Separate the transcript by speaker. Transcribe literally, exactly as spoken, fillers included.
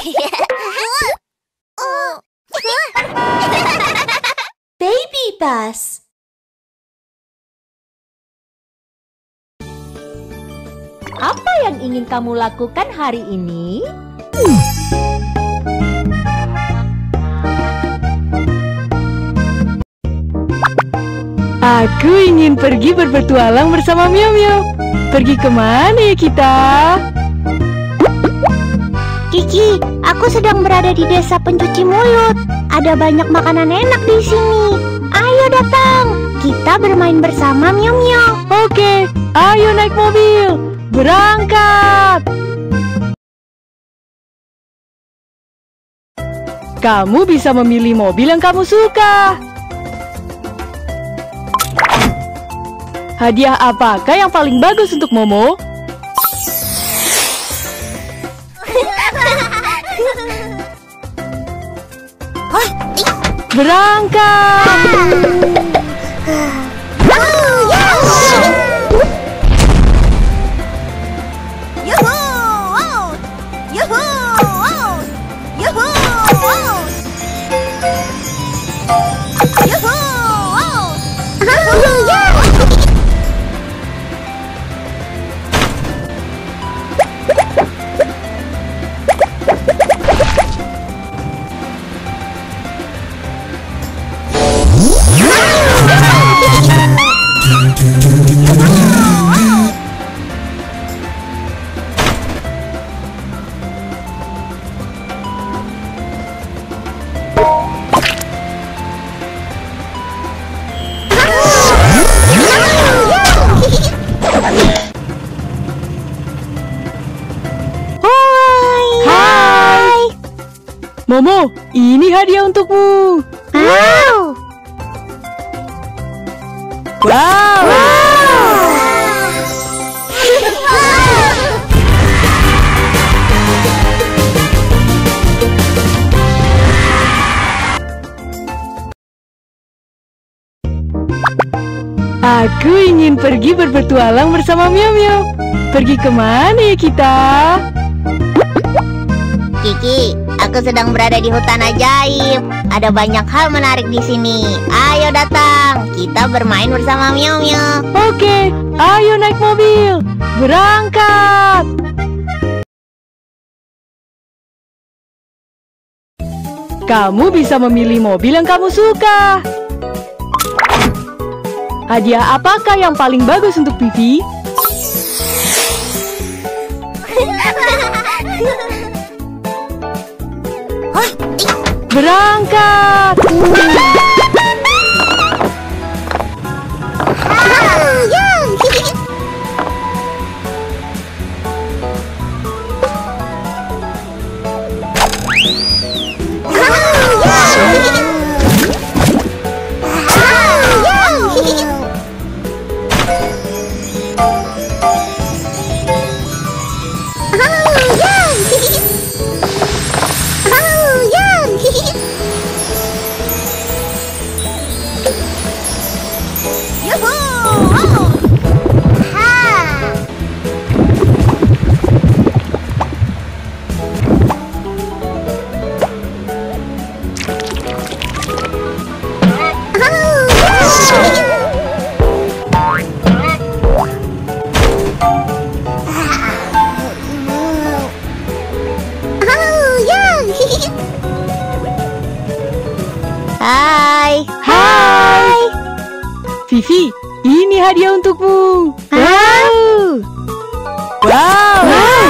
Speaker 1: Baby bus.
Speaker 2: Apa yang ingin kamu lakukan hari ini?
Speaker 3: Aku ingin pergi berpetualang bersama Mio Mio. Pergi kemana ya kita?
Speaker 4: Kiki, aku sedang berada di desa pencuci mulut. Ada banyak makanan enak di sini. Ayo datang, kita bermain bersama Mio Mio.
Speaker 3: Oke, ayo naik mobil. Berangkat. Kamu bisa memilih mobil yang kamu suka. Hadiah apakah yang paling bagus untuk Momo? Berangkat! Momo, ini hadiah untukmu.
Speaker 4: Wow.
Speaker 3: Wow. Aku ingin pergi berpetualang bersama Mio Mio. Pergi kemana ya kita?
Speaker 4: Kiki, aku sedang berada di hutan ajaib. Ada banyak hal menarik di sini. Ayo datang, kita bermain bersama Mio Mio.
Speaker 3: Oke, ayo naik mobil. Berangkat. Kamu bisa memilih mobil yang kamu suka. Hadiah apakah yang paling bagus untuk Vivi? Berangkat!
Speaker 4: Hai.
Speaker 3: Hai. Vivi, ini hadiah untukmu.
Speaker 4: Hah?
Speaker 3: Wow. Wow.